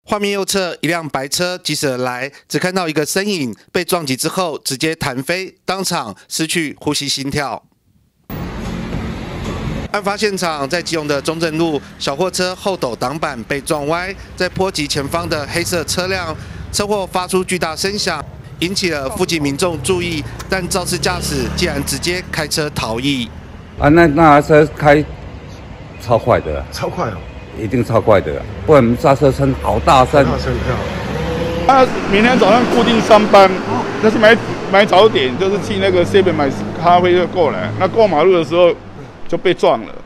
画面右侧，一辆白车疾驶而来，只看到一个身影被撞击之后直接弹飞，当场失去呼吸心跳。案发现场在基隆的中正路，小货车后斗挡板被撞歪，在波及前方的黑色车辆，车祸发出巨大声响，引起了附近民众注意，但肇事驾驶竟然直接开车逃逸。 那车开超快的， 超快哦。 一定超快的，不然刹车声好大声。 他明天早上固定上班，但是买早点，就是去那个 7买咖啡就过来。那过马路的时候就被撞了。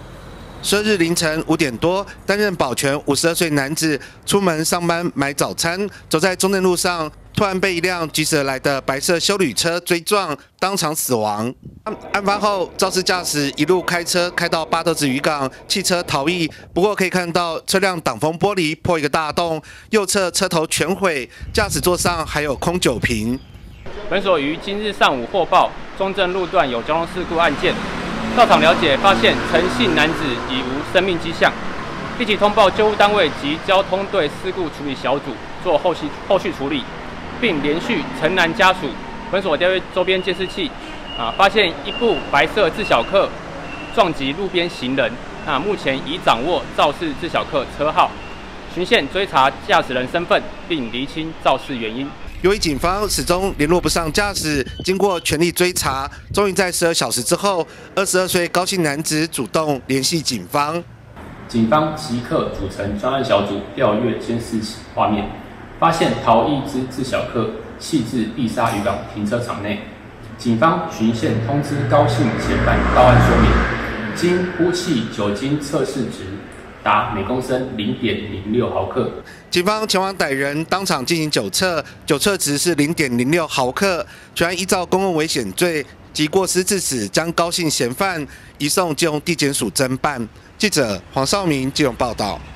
12日凌晨5点多，担任保全52岁男子出门上班买早餐，走在中正路上，突然被一辆疾驶而来的白色休旅车追撞，当场死亡。案发后，肇事驾驶一路开车开到八德子渔港，汽车逃逸。不过可以看到车辆挡风玻璃破一个大洞，右侧车头全毁，驾驶座上还有空酒瓶。 本所于今日上午获报中正路段有交通事故案件。 到场了解，发现陈姓男子已无生命迹象，立即通报救护单位及交通队事故处理小组做后续处理，并连续陈男家属本所调阅周边监视器，发现一部白色自小客撞击路边行人，目前已掌握肇事自小客车号，循线追查驾驶人身份，并厘清肇事原因。 由于警方始终联络不上驾驶，经过全力追查，终于在12小时之后，22岁高姓男子主动联系警方。 警方即刻组成专案小组调阅监视画面，发现逃逸之自小客系至碧沙渔港停车场内。警方循线通知高姓嫌犯到案说明，经呼气酒精测试值达每公升0.06毫克。 警方前往逮人，当场进行酒测，酒测值是0.06毫克，全案依照公共危险罪及过失致死，将高姓嫌犯移送基隆地检署侦办。记者黄少明基隆报道。